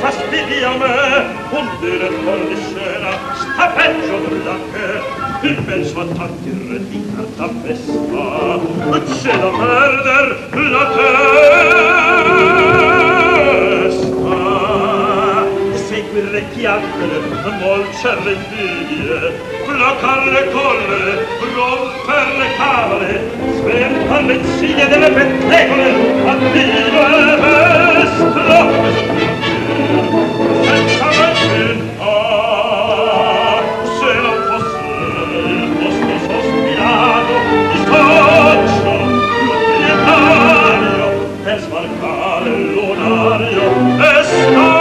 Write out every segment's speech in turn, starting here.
fastidia a me, un direttore di scena sta peggio nulla che in mezzo a tanti re di carta festa c'è da perder la testa. Segui il re chiacchiere, molcer le invidie, placar le collere, romper le cavole, svertar le insidie delle pettegole, addio e vestro, senza mentir, se non fosse il vostro sospirato di soccio, proprietario, per sbarcare il lunario e starre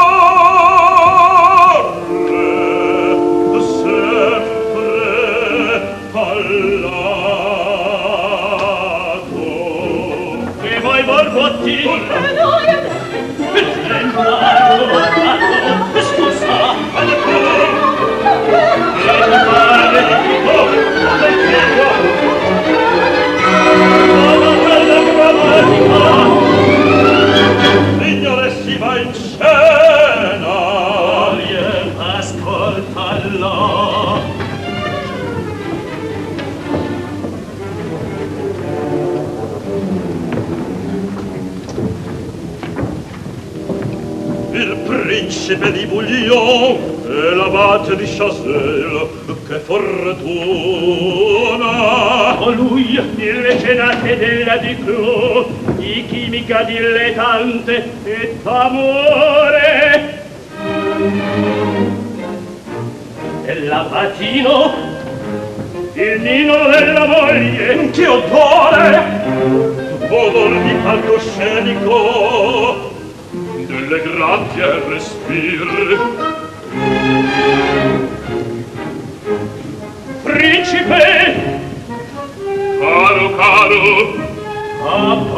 sempre allato. E voi borbotti, scusa, alle pure, e il mare di Tito, come chiedo, come quella grammatica, signore si va in scena, ascoltalla. Il principe di Bouillon e l'abate di Chazelle, che fortuna! Colui, il mecenate della Duclos, di chimica dilettante e d'amore. E l'Abatino, il nino della moglie, che odore! Odor di palcoscenico, delle grazie respir. Principe, caro, a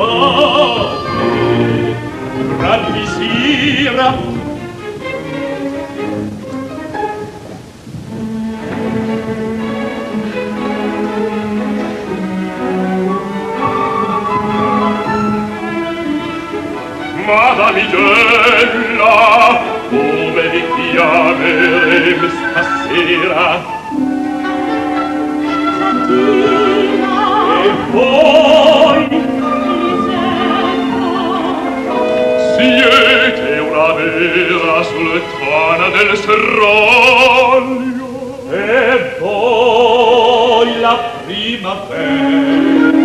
pace, gran visira. Madamigella, come vi chiamerem stasera? E voi? Siete una vera sultana del Serraglio. E voi la primavera.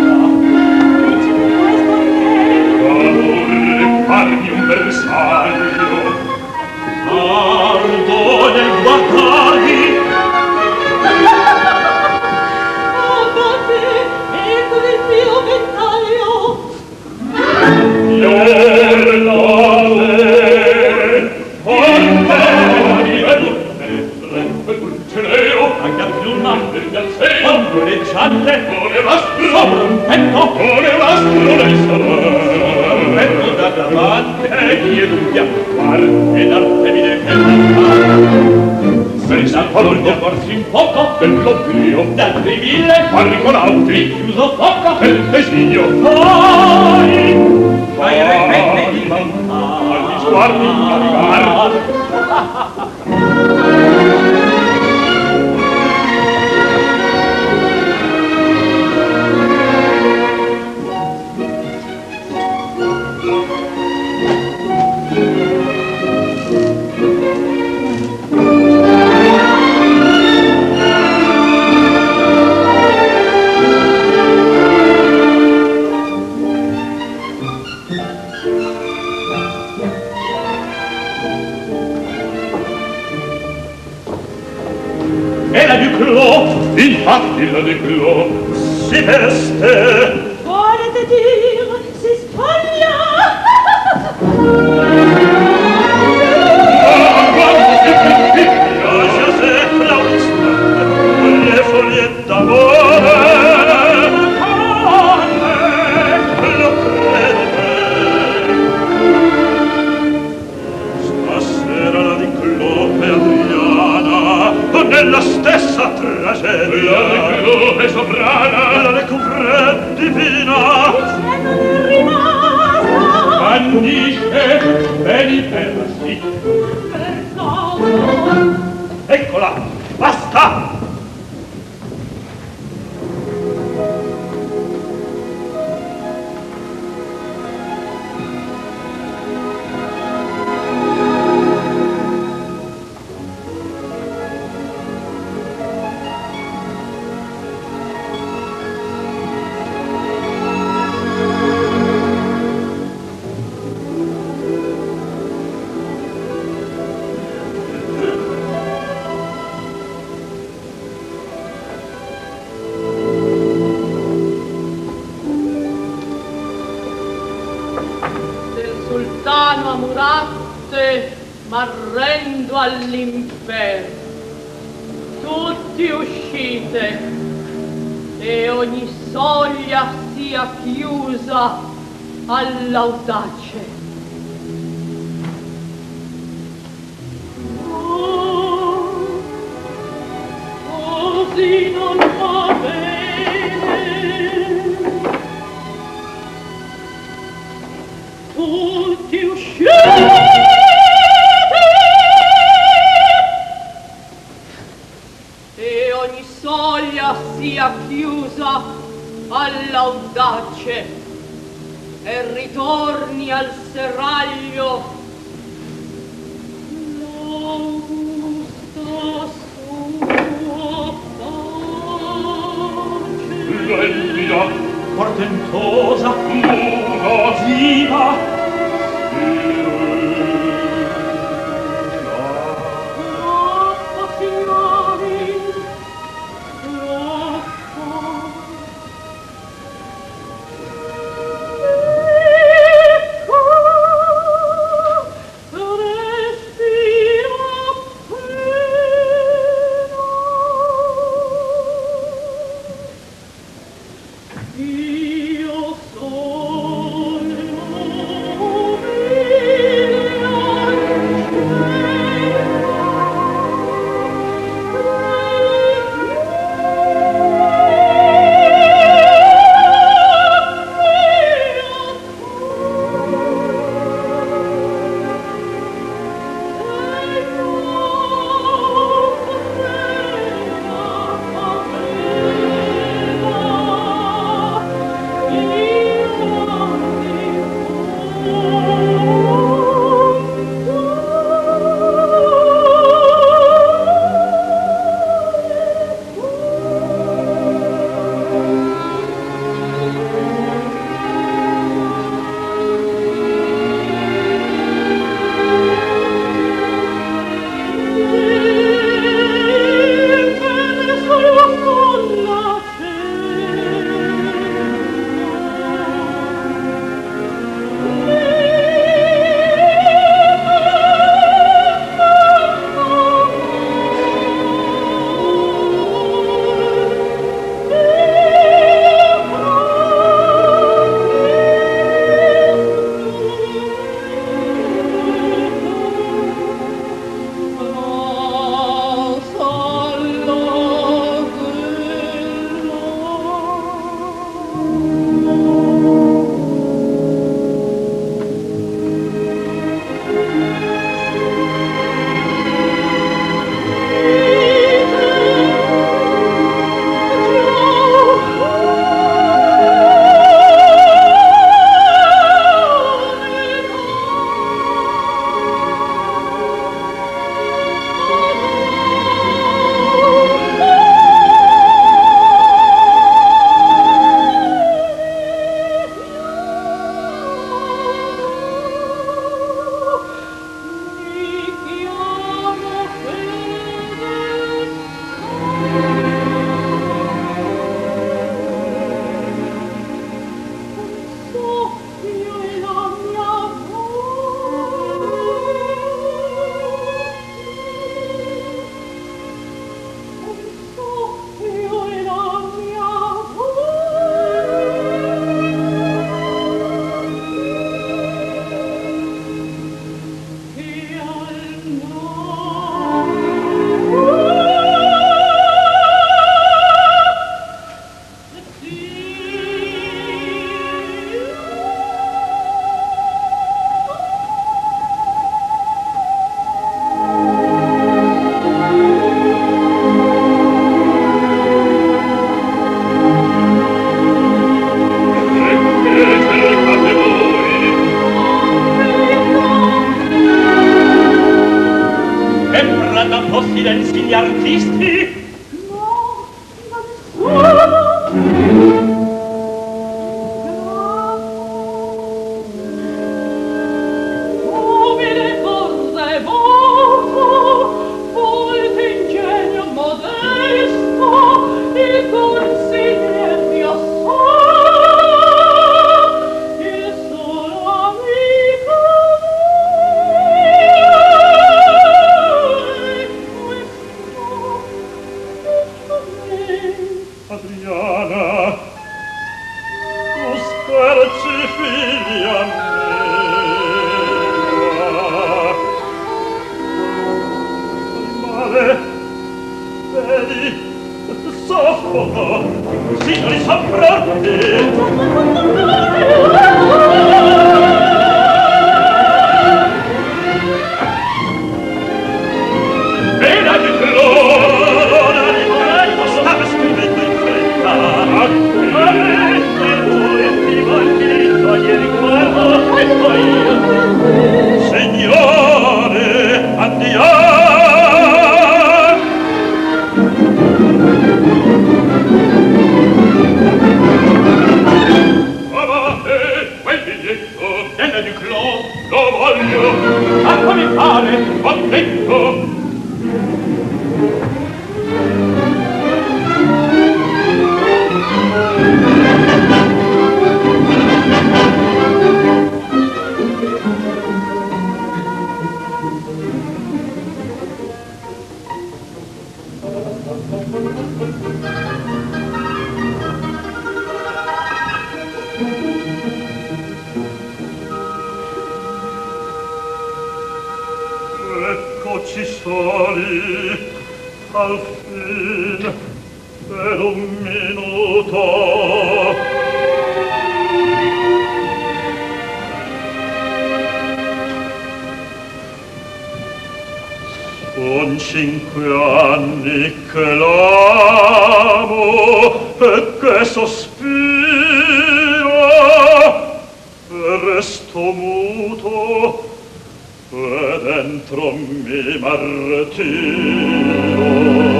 Farmi un bersaglio, ardo nel guardarvi. Abate, ecco del mio ventaglio. Portami e dulcineo, anche a piuma, e al seno, ombreggiante, con il vastro, sopra un petto, con il vastro del sorretto da davanti, e dunque guarda ed artemide che senza colpo forse in poco dell'oblio d'altri mille arricolauti chiuso poco del designio fai repente di agli sguardi arrivar. Infatti la Duclos si veste. Volete dire si spoglia? Quando si pipiglia, se flaustra, le foglie d'amore. Lo crede. Stasera la Duclos e Adriana nella stessa tragedia. La Duclos è soprana, la Découverte divina. C'è non è rimasta. Bandisce bella, sì. Eccola, basta! M'arrendo all'inferno. Tutti uscite e ogni soglia sia chiusa all'audace. Oh, così non va bene. Tutti uscite sia chiusa all'audace e ritorni al serraglio l'augusta sua pace. Splendida, portentosa, muta, viva, silenzi gli artisti? No, non so. Adriana, tu scherzi figlia mia. Male, vedi, soffoco, signori son pronti. Bene di corona di corretto, stava scrivendo in fretta. Avete l'ultimo diritto agli riguardo e poi io. Signore, andiamo. Quel biglietto viene di Clos, lo voglio. A come fare? Ho detto. Eccoci soli al fin per un minuto. Son 5 anni che l'amo e che sospiro e resto muto e dentro mi martiro.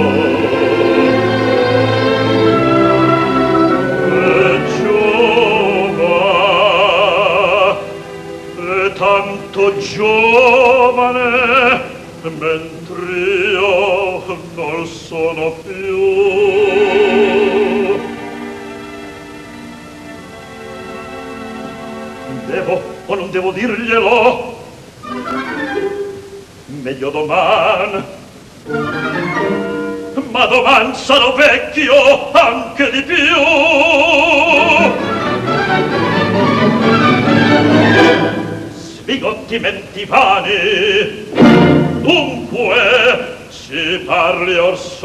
E tanto giovane mentre io non sono più. Devo o non devo dirglielo? Meglio doman. Ma doman sarò vecchio anche di più. Sbigotti menti vani, dunque si parli orsù.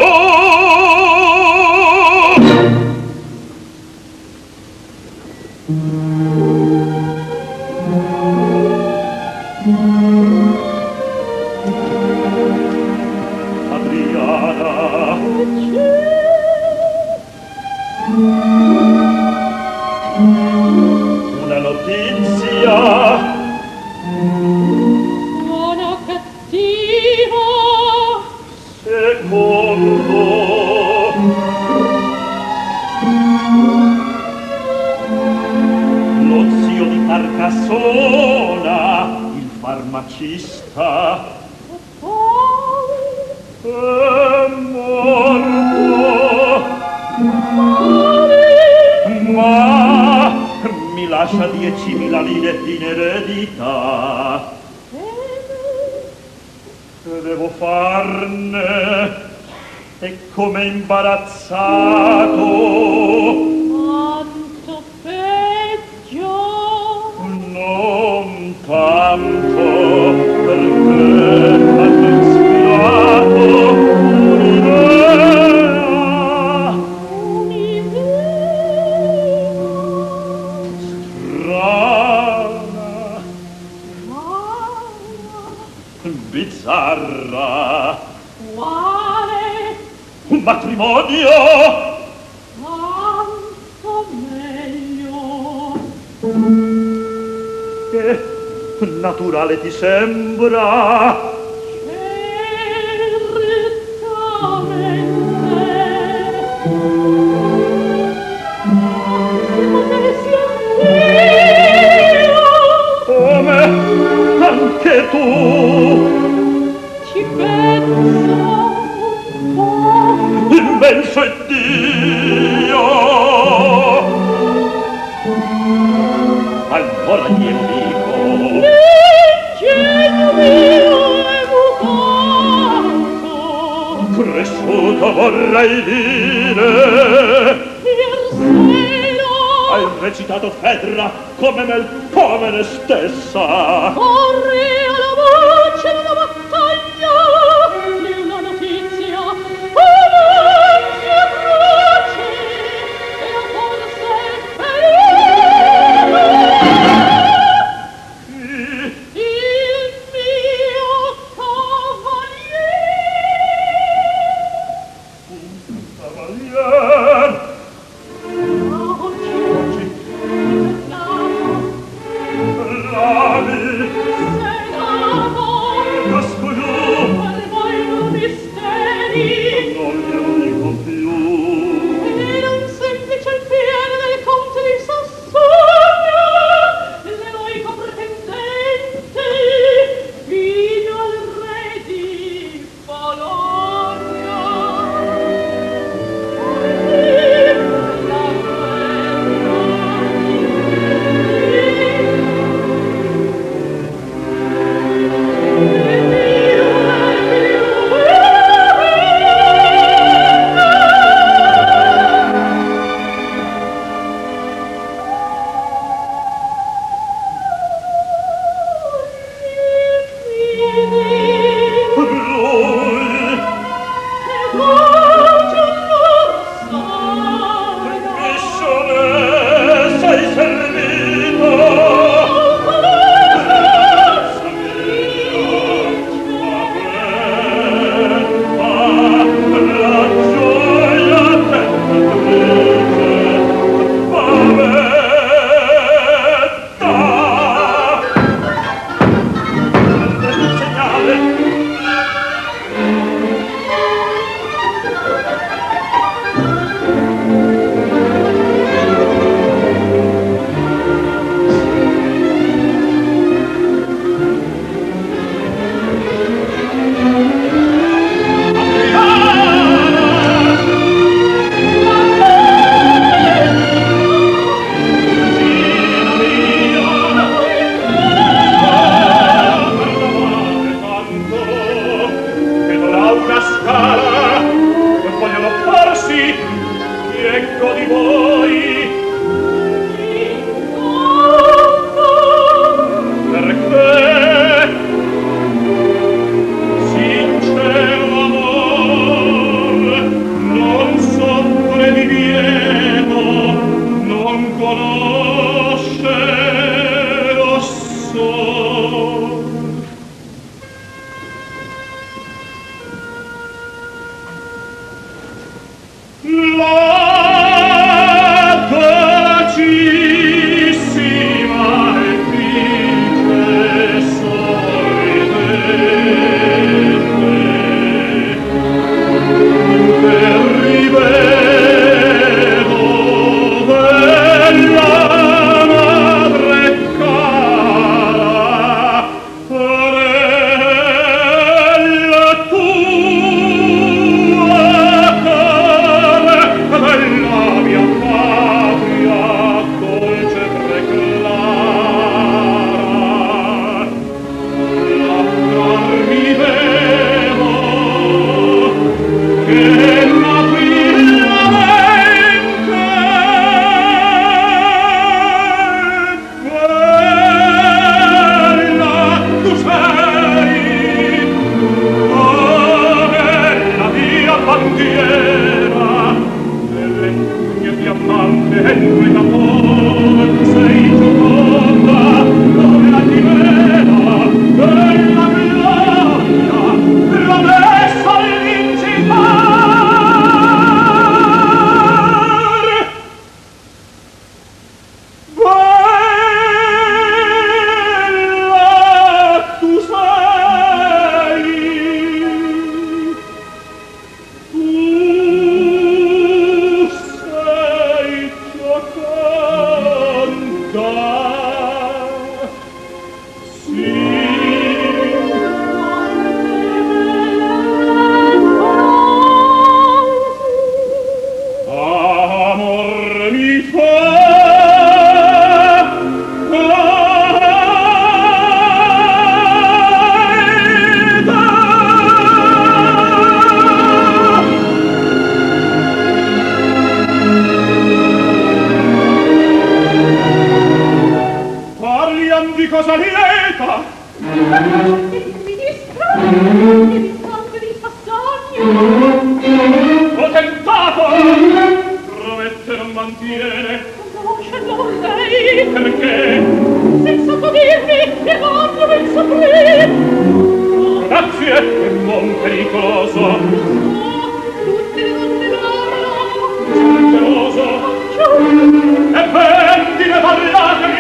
Adriana, una notizia. Buona o cattiva? Secondo. Lo zio di Carcassona, il farmacista, è morto. Ma mi lascia 10.000 lire in eredità. Che devo farne? E come imbarazzato. Quanto peggio. Non tanto, perché hanno ispirato un'idea. Strana. Bizzarra. Quale? Un matrimonio. Tanto meglio. Che naturale ti sembra? Certo. Ci penso un po'. Immenso è Dio. Allora glielo dico. L'ingegno mio è mutato. Cresciuto vorrei dire. Ierselo. Hai recitato Fedra come Melpomene stessa. Corre alla voce della battaglia di una notizia avanti e croce e a forse ferita il mio Cavalier. oggi Lavi. senato Cascogliù. per voi un misteri Non glielo dico più. era un semplice alfiere del conte di Sassonia, l'eroico pretendente, figlio al re di Bologna. La Lui. Missione sei servito. La gioia tentatrice. Pavetta. Segnale. Ecco di voi perché sincero amor non soffre di vieto, non conosce lo so. La dolcissima Effigie sorridente per rivedo della madre cara nella tua cara Il sangue di Sassonia. Ho tentato! Promette non mantiene. Conoscerlo lei. Perché? Senza tu dirmi, e guardo ben saprei. Grazie, è non pericoloso. Tutte le donne l'amano. Geloso. E ben di ne parlatemi.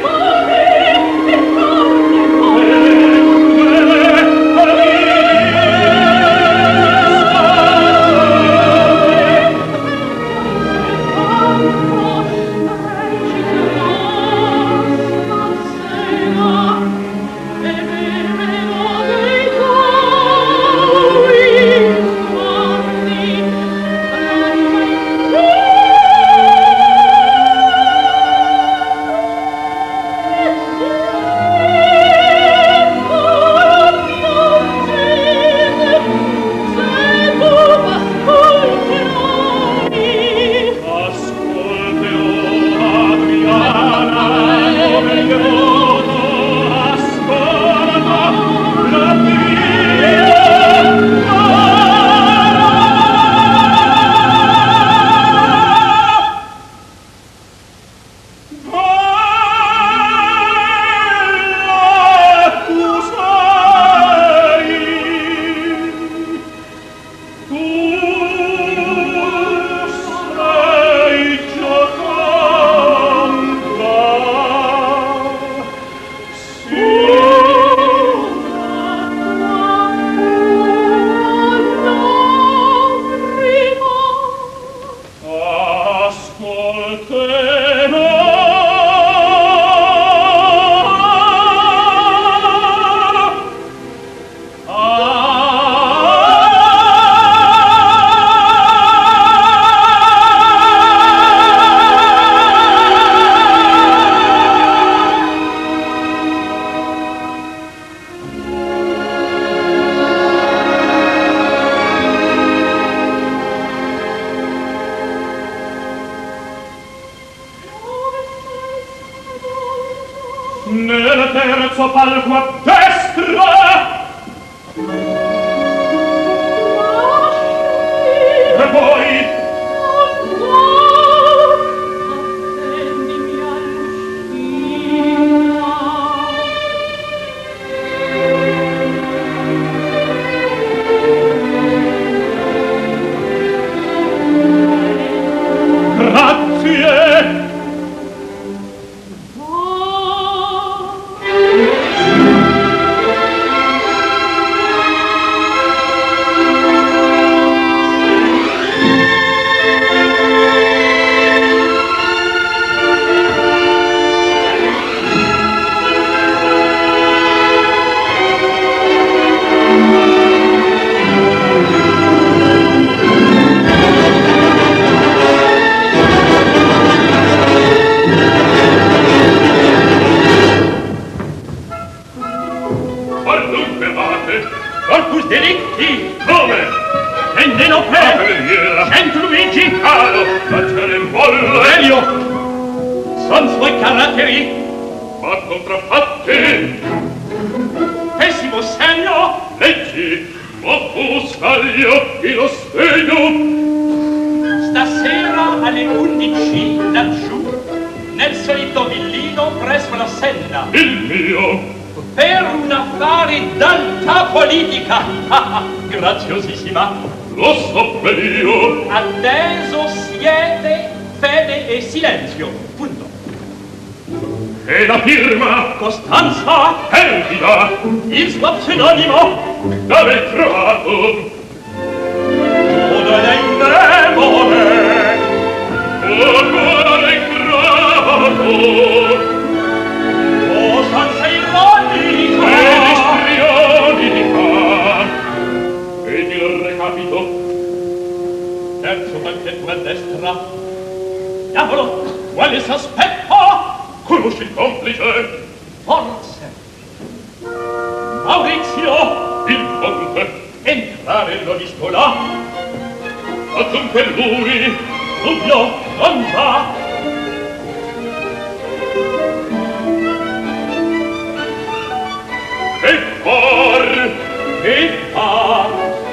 Nel terzo palco a destra e poi attendimi all'uscita. grazie. Corpus delicti! Come? Endenopè! Cavaliera! Centluigi! Caro! Facere in bollo! Elio! Son suoi caratteri! Ma contraffatti! Pessimo segno! Leggi! Ma tu scaglio e lo segno! Stasera alle 11 laggiù, nel solito villino presso la Senna, Il mio! per un affare d'alta politica. Graziosissima. Lo so per io! Atteso siete fede e silenzio. Punto. E la firma! Costanza, Perfida! il suo pseudonimo. Dove trovato? Odore indemone. Ormone ingrato! Costanza ironica. Istrionica! Ed il recapito? Terzo palchetto a destra. Diavolo, quale sospetto? Conosci il complice? Forse. Maurizio, Il conte? entrare l'ho visto là. Adunque lui? Dubbio non va. Che far? che fa?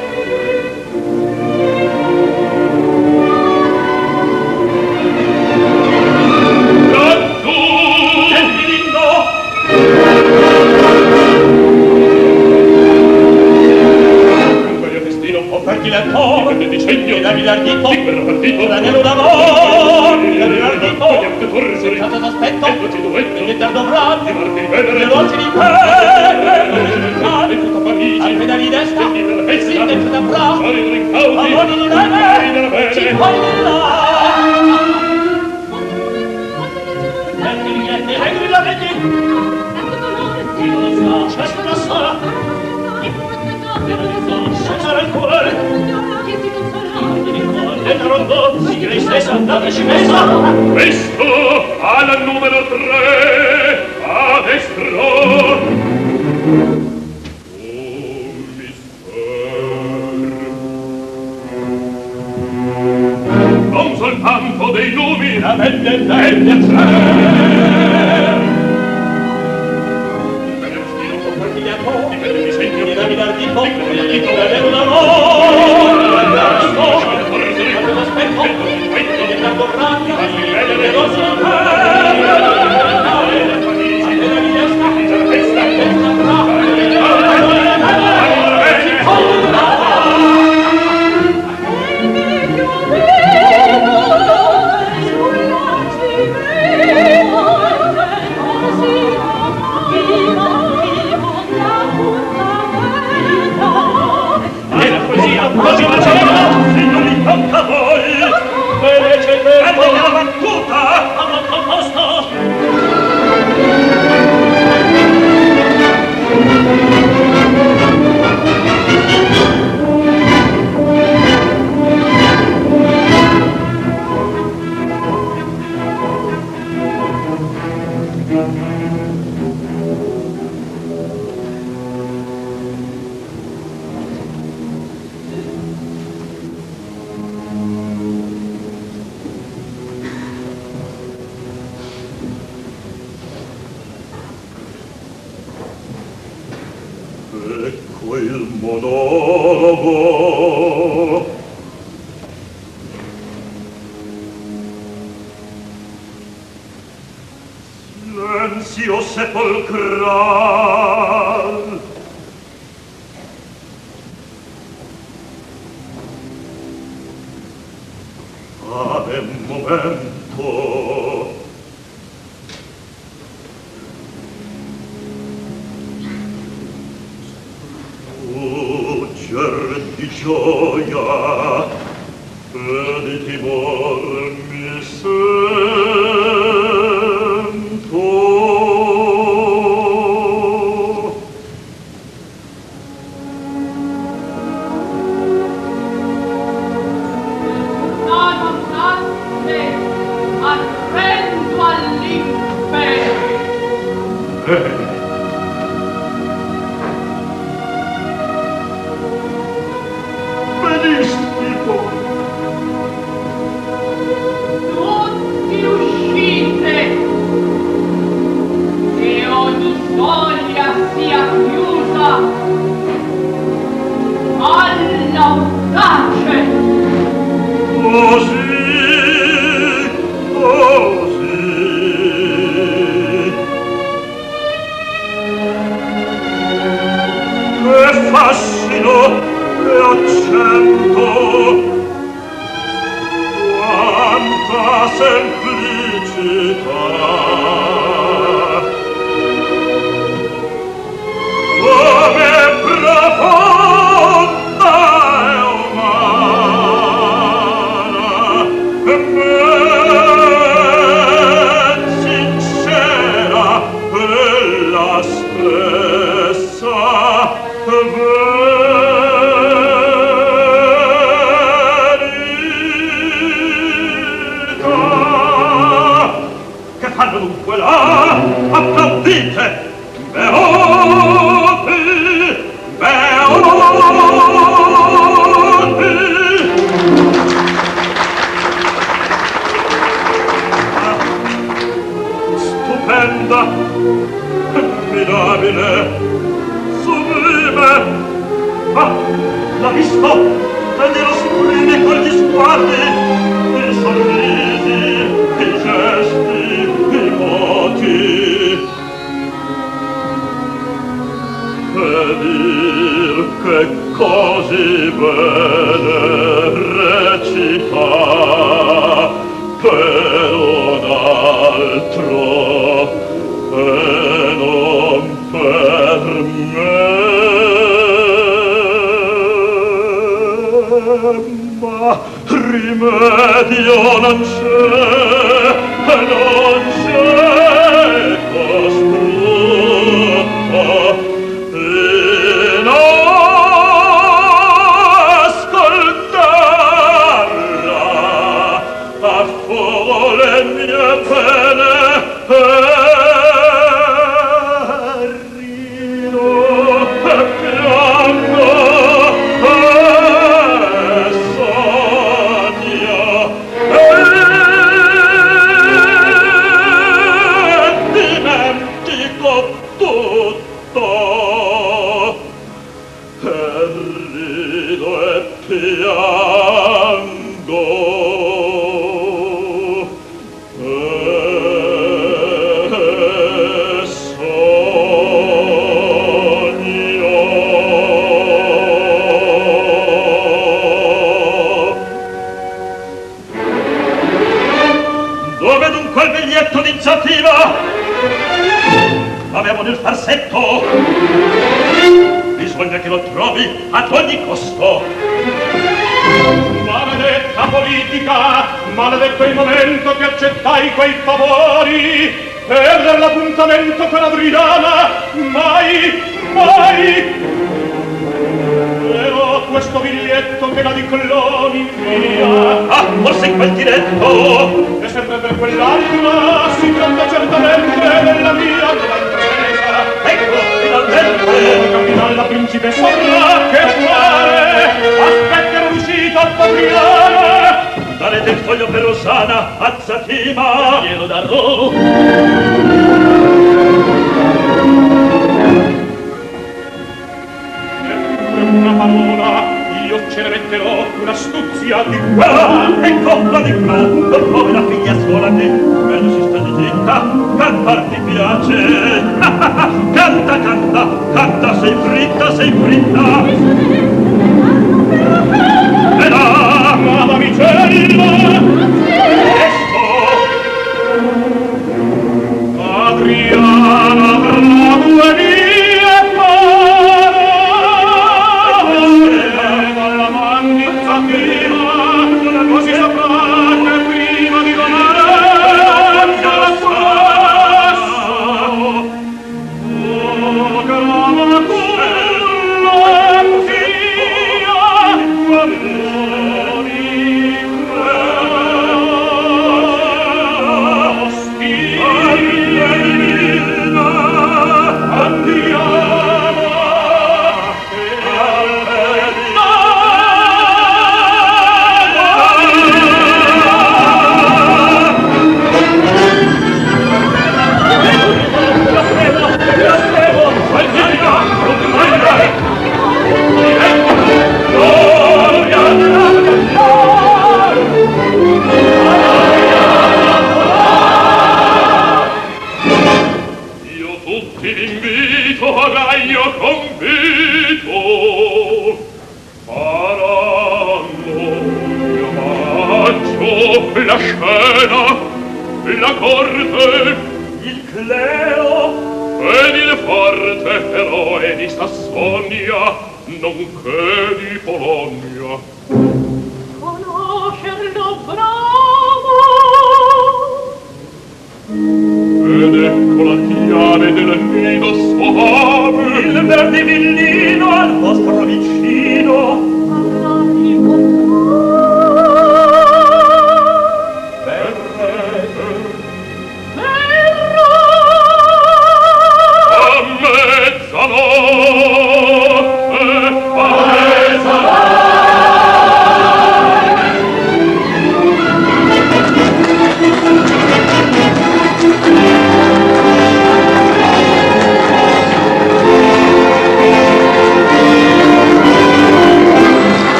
Lassù! Senti l'inno! Dunque io destino offerti l'alcor di disegno e davi l'ardito libero partito l'anello d'amor davi l'ardito senza d'aspetto e che te dovrà le voci di te e tutta Parigi al pedali destra e si dentro da bra amore di neve ci puoi là Egli la vedi chi lo sa c'è una sola senza rancore e rondò si lei stessa andateci messa questo al numero 3 a destro non soltanto dei lumi la belle Ecco il monologo silenzio sepolcral ave momento di gioia e di timor mi sento nonostante arrendo all'impero tutti uscite e ogni soglia sia chiusa all'audace così che fascino e accento quanta semplicità come profonda e umana e ben sincera quella stessa Ah, l'ha visto? Taglielo sublime con gli sguardi, i sorrisi, i gesti, i moti. E dir che così bene recita per un altro e non per me. Ma rimedio non c'è, non c'è costrutto in ascoltarla a fuoco le mie pene rido e piango avevo nel farsetto, bisogna che lo trovi ad ogni costo. Maledetta politica, maledetto il momento che accettai quei favori per l'appuntamento con Adriana. Mai, mai però questo biglietto che la di cloni via. Ah, forse quel diretto e sempre per quell'altra si tratta certamente della mia grandezza. Ecco, finalmente cammina la principessa là, che fare? Aspetta l'uscita a Fabriana. Dare del foglio per Rossana a Zatima, glielo darò. Una parola, io ce ne metterò un'astuzia di qua. Ecco, la di qua, come la figlia sola te. Meglio si sta di zitta, cantar ti piace. Canta, canta, canta, sei fritta, sei fritta. E là, madamicella, presto. Adriana, per la tua via. Così saprà che prima di domani la spasso. Oh, grava culla zia, amori Ostina, andiamo. La scena, la corte, il clero ed il forte eroe di Sassonia, nonché di Polonia. Conoscerlo bravo. Ed ecco la chiave del nido soave, il verde villino al vostro vicino.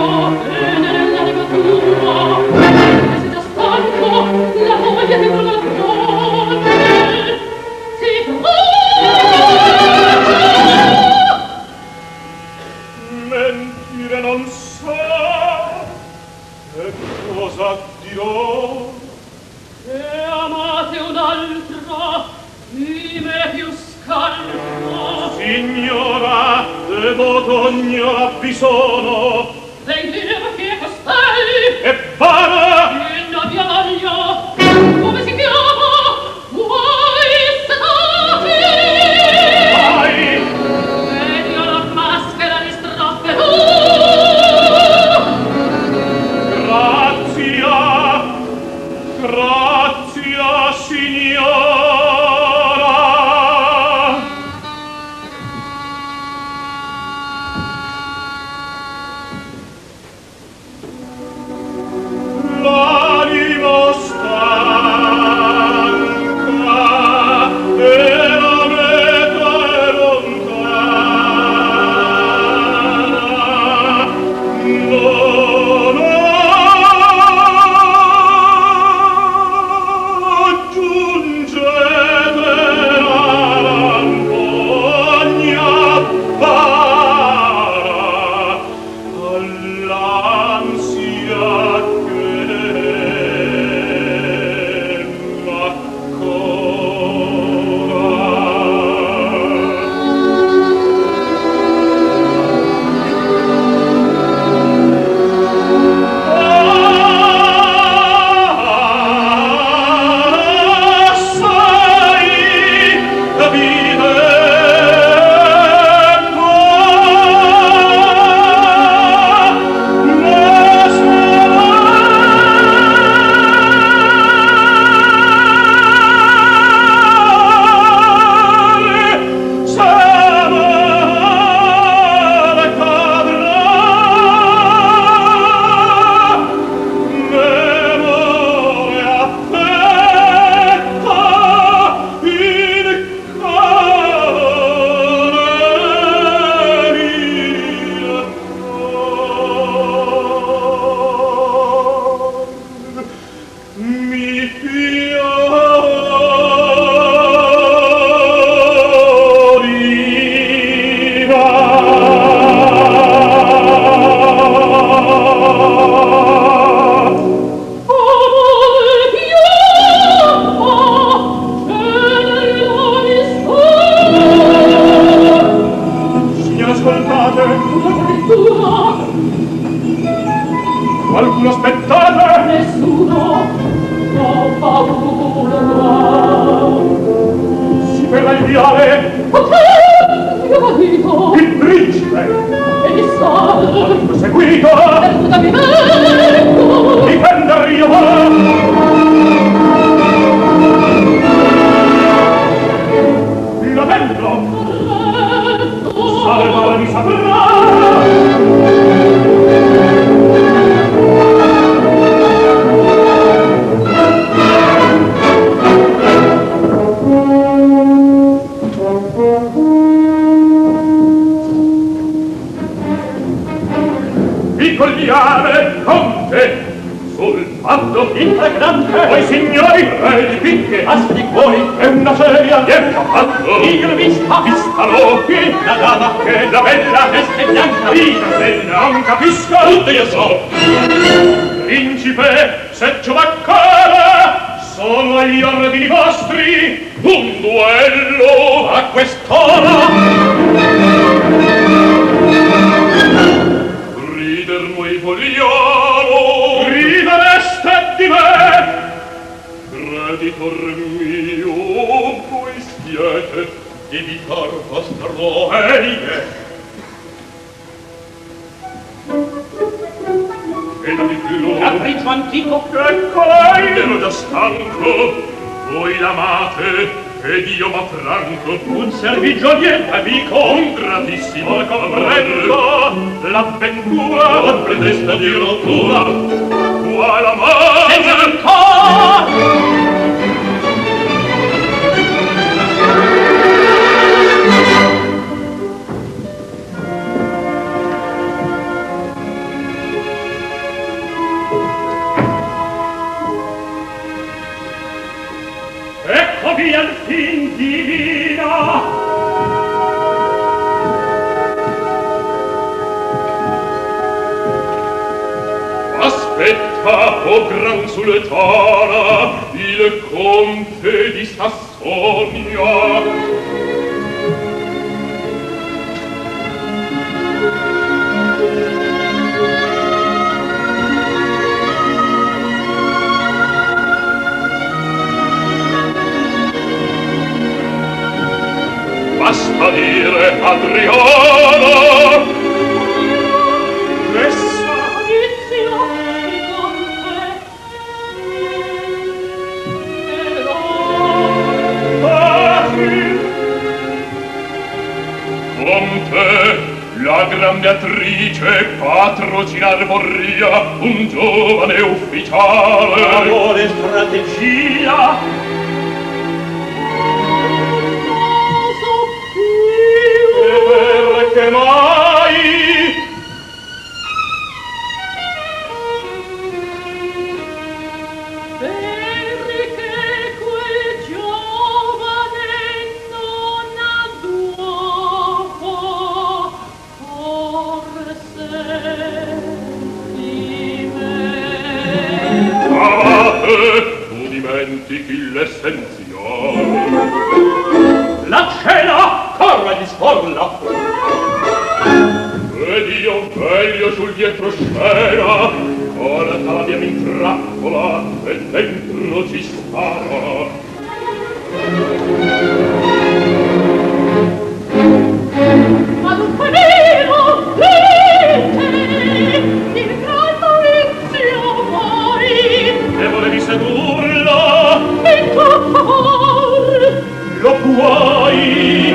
Qualcuno aspettate? Nessuno, ho paura. Si verrà il viale? Io marito. Il principe? E mi sa. Seguito? Scusami, ecco. Difender io va! Lavello! Salva mi saprà! Cogliare conte sul fatto integrante voi signori re di picche asti voi è una seria che ha fatto io vista vistalo qui la dama che la bella veste bianca vita bella non capisco tutto io so principe se giovaccara sono agli ordini vostri un duello a quest'ora noi vogliamo ridereste di me creditor mio voi siete evitar vostre roerie e da di più capriccio antico ecco lei ero già stanco voi l'amate ed io m'affranco un servigio niente amico un gratissimo comprendo l'avventura non pretesta di rottura qua la mano senza ancora Aspetta, o gran sultana, il conte di Sassonia. Basta dire, Adriana! La grande attrice patrocinar vorria un giovane ufficiale. Amore, strategia. E perché mai? Tu dimentichi l'essenziale. La cena corre di sporla. Ed io veglio sul dietro scena, porta la mia mintrappola e dentro ci spara. Ma dunque vero, il gran Maurizio vuoi? E volevi sedurla? In tuo favor Lo puoi?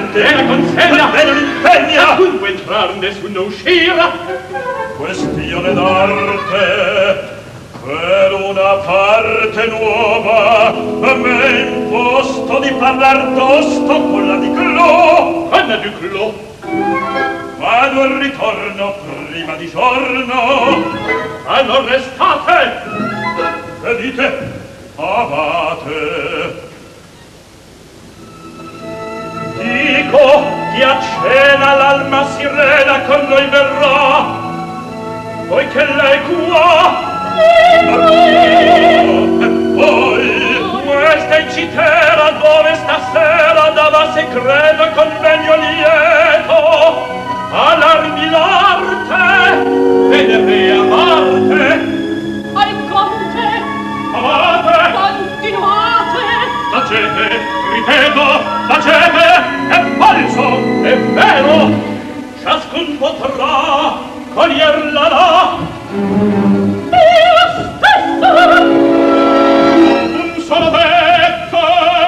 grande e la consegna e non impegna dunque entrar nessuno uscirà questione d'arte per una parte nuova a me è imposto di parlar tosto con la di Clo con la di Clo vado al ritorno prima di giorno allora restate e dite abate dico che a cena l'alma sirena con noi verrà poiché lei qua e poi questa incitera dove stasera dava segreto convegno lieto all'armi l'arte venere a Marte al conte amate continuate tacete ripeto tacete è falso è vero ciascun potrà coglierla là io stesso un solo detto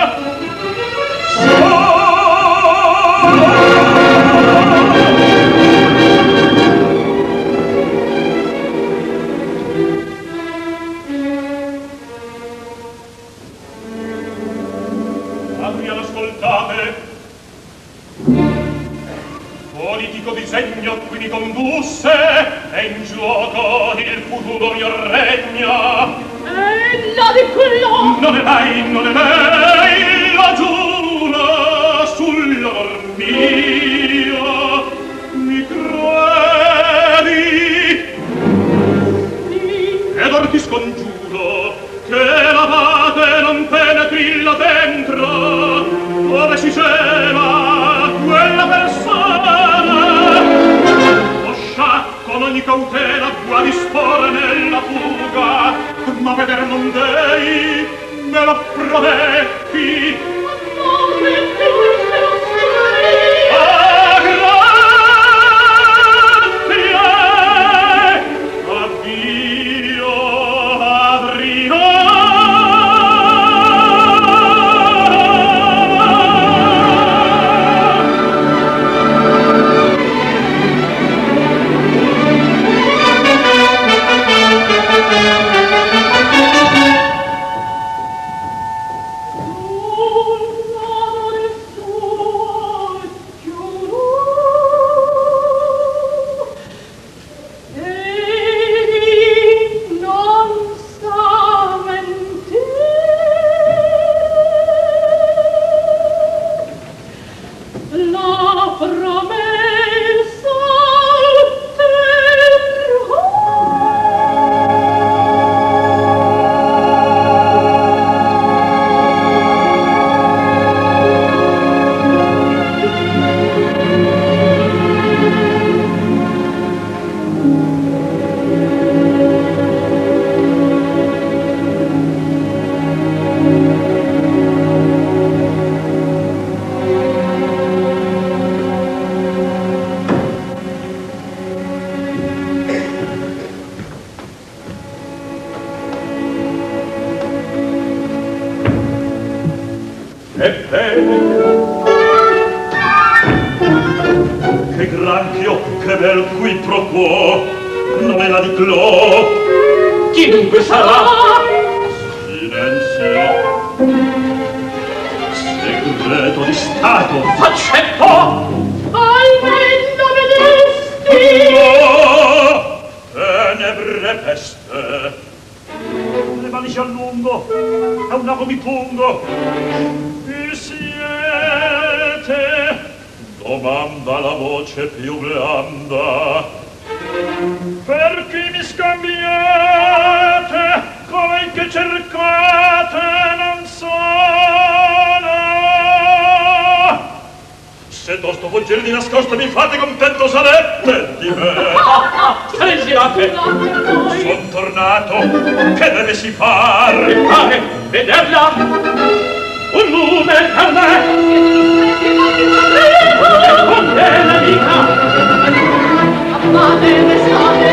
Adriano, ascoltate politico disegno qui mi condusse e in giuoco il futuro mio regna e la di quello non è lei la giura sull'onor mio mi credi ed or ti scongiuro che l'abate non penetri là dentro dove si cela quella persona oscia con ogni cautela può disporre nella fuga ma veder non dei me lo prometti amore più se lo sai grazie addio Adriano che granchio, che bel qui pro quo, non è la di Clo. Chi dunque sarà? Silenzio. Segreto di Stato. Faccetto! almeno vedesti No! Tenebre peste. Le mani si allungo, a un nago mi pungo. Chi siete? Domanda la voce più blanda. Per chi mi scambiate? Come che cercate? Non sono. Se tosto fuggire di nascosto mi fate contento sarete di me. Tresilate. Son tornato. Che deve si far? Mi pare vederla. Un lume per me. Con te l'amica. Amate l'estate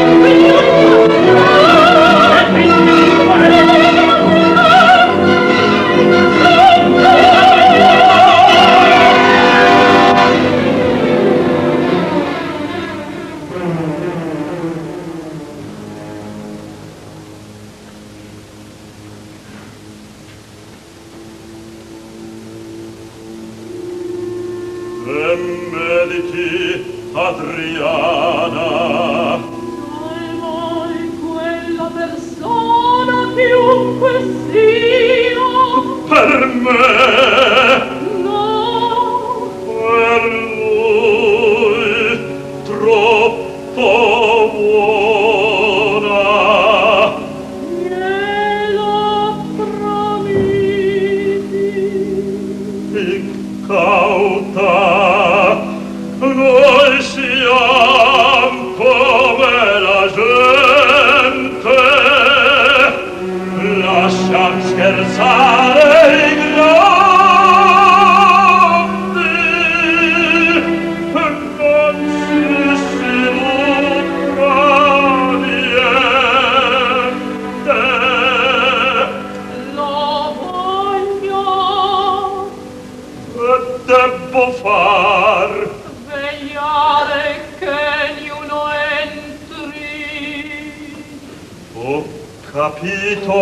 Medici, Adriana. Mai quella persona chiunque sia. Per me. No. Per lui troppo buona. Glielo tramiti. Incauta, noi siam come la gente. Lasciam scherzare i grandi, non si nutra niente. Lo voglio E debbo far vegliare che niuno entri. ho capito.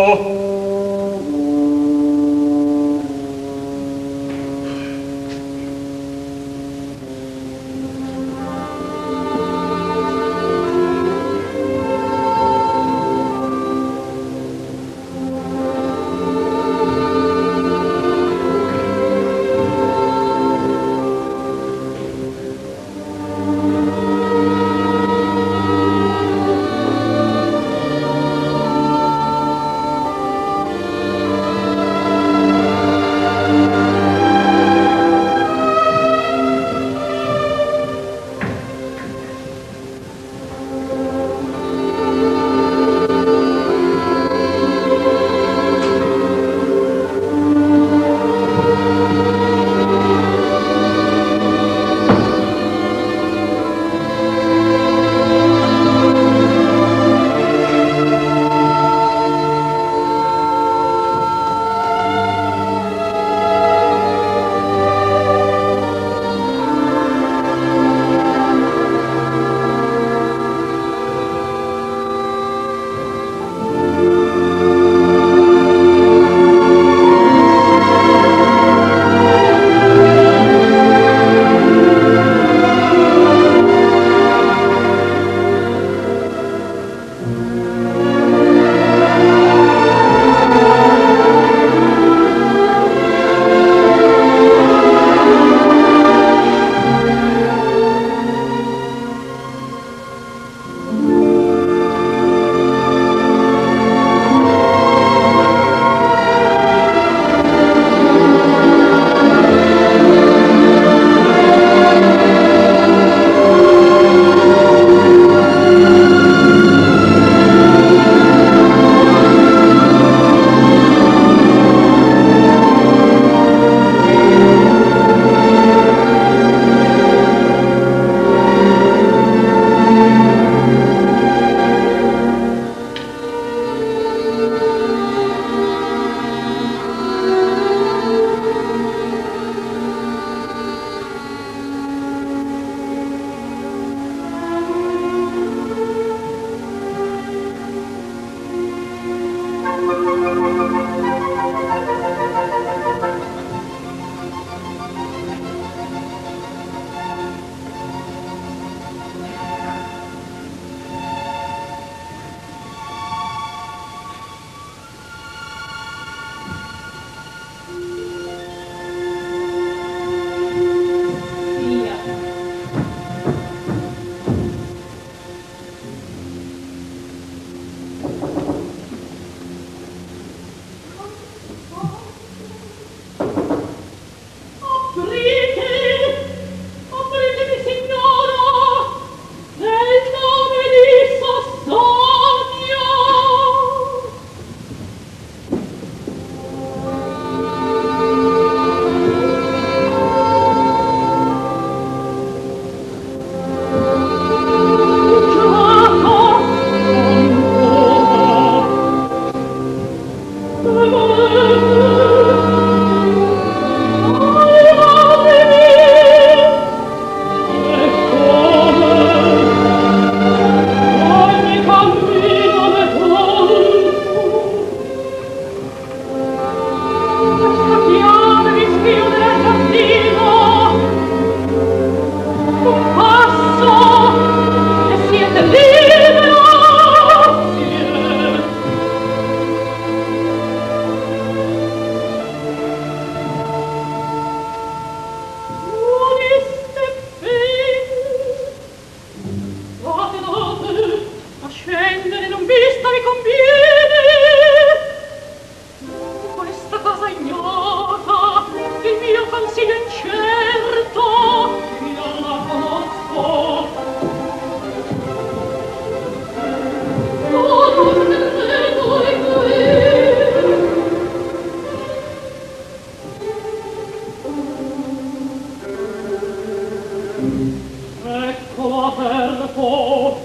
Ecco aperto.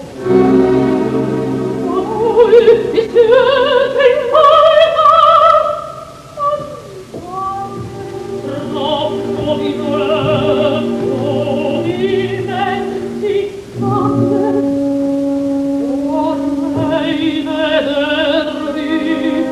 Voi vi siete in volta. Troppo vi metto dimenticate. Vorrei vedervi.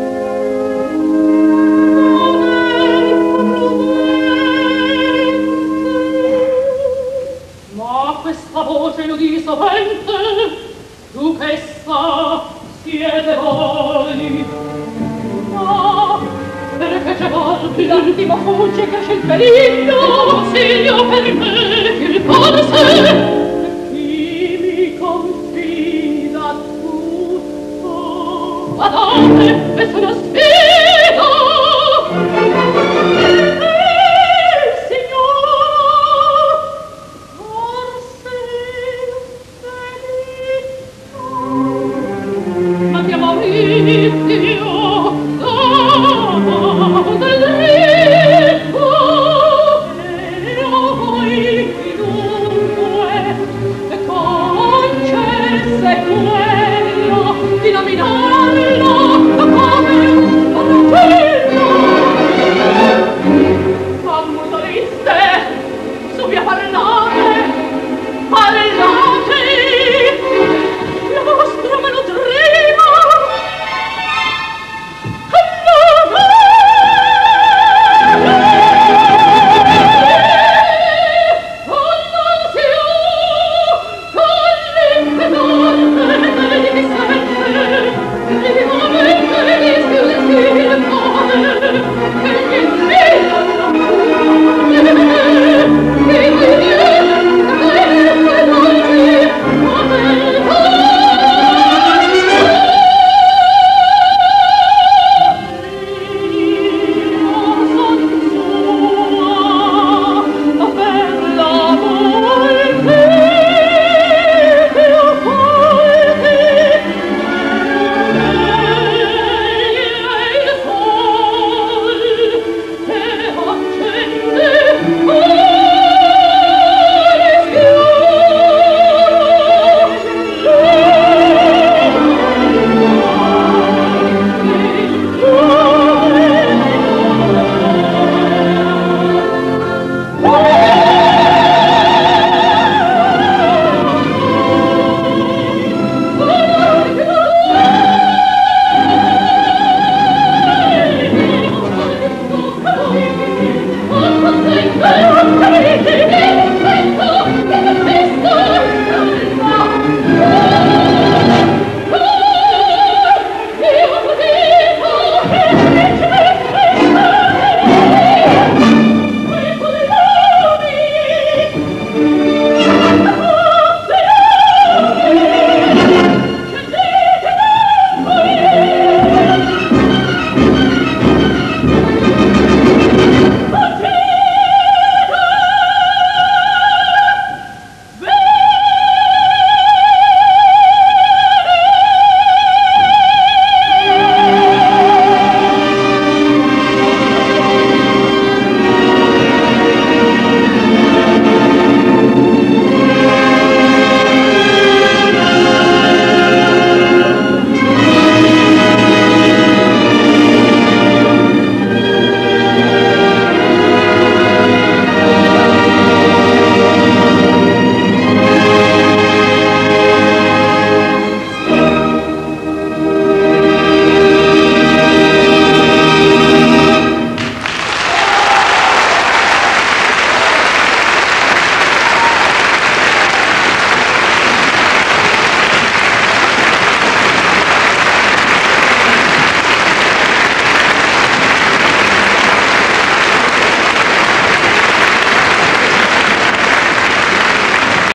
Ma questa voce l'udì sovente, duchessa, siete voi. Ah, perché c'è volpi? L'attimo fugge che c'è il periglio, consiglio per me.